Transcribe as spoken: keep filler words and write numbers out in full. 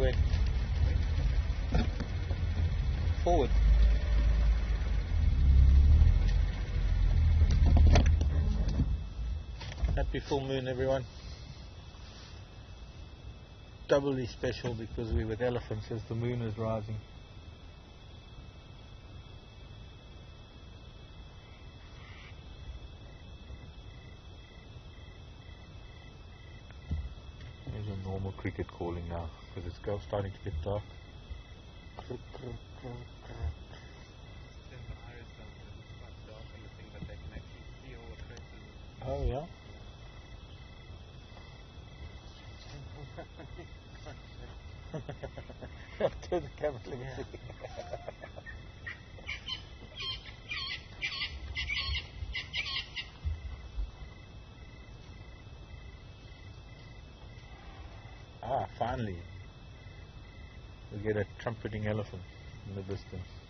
way. Forward. Happy full moon, everyone. Doubly special because we're with elephants as the moon is rising. There's a normal cricket calling now because it's go- starting to get dark. Crick, crick, crick, crick. Oh yeah? Turn the camera, let me see. Ah, finally. We get a trumpeting elephant in the distance.